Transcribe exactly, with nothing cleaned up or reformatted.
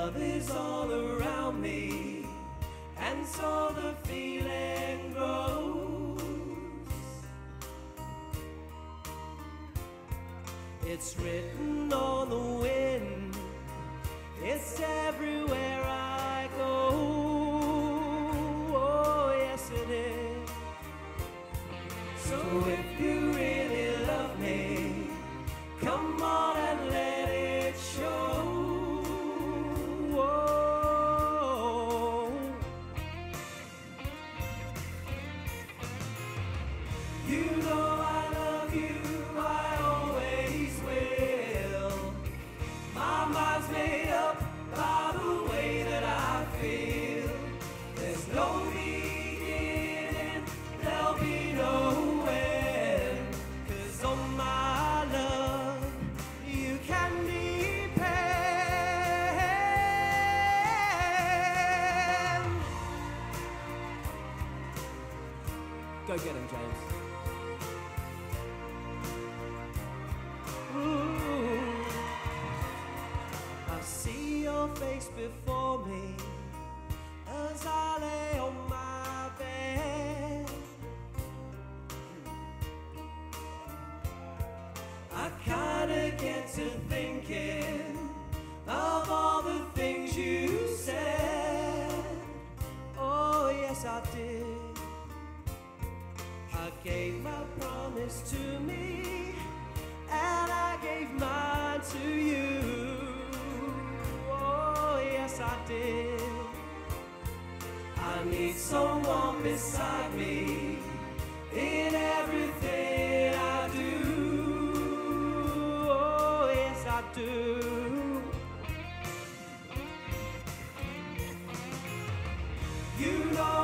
love is all around me, and so the feeling grows. It's written on the wind, it's everywhere I go. Oh, yes it is. So if you really love me, come on and let it show. Oh. You know I love you, I always will. My mind's made up by the way that I feel. There's no beginning, there'll be no end. 'Cause on my love you can depend. Go get him, James. Ooh. I see your face before me as I lay on my bed. I kinda get to thinking of all the things you said. Oh, yes, I did. I gave my promise to me, and I gave mine to you. Oh, yes, I did. I need someone beside me in everything I do. Oh, yes, I do. You know